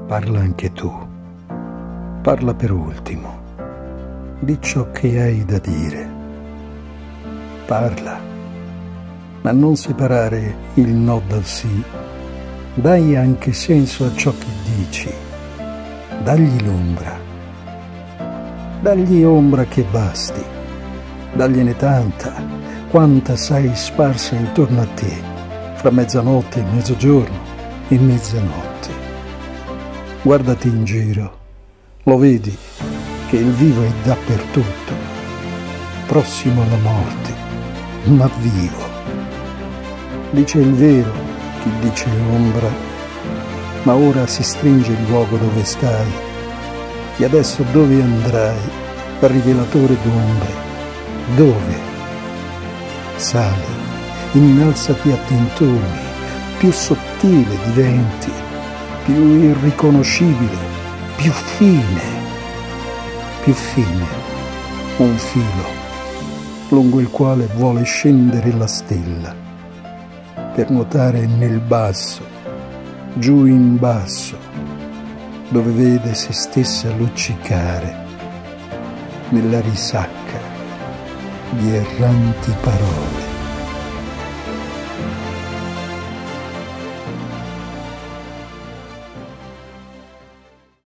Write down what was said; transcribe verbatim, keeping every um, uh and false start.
Parla anche tu. Parla per ultimo. Di ciò che hai da dire. Parla, ma non separare il no dal sì. Dai anche senso a ciò che dici. Dagli l'ombra. Dagli ombra che basti. Dagliene tanta, quanta sai sparsa intorno a te, fra mezzanotte e mezzogiorno e mezzanotte. Guardati in giro, lo vedi che il vivo è dappertutto, prossimo alla morte, ma vivo. Dice il vero chi dice ombra, ma ora si stringe il luogo dove stai, e adesso dove andrai, rivelatore d'ombre? Dove? Sali, innalzati a tentoni, più sottile diventi, più irriconoscibile, più fine, più fine, un filo lungo il quale vuole scendere la stella per nuotare nel basso, giù in basso, dove vede se stessa luccicare nella risacca di erranti parole.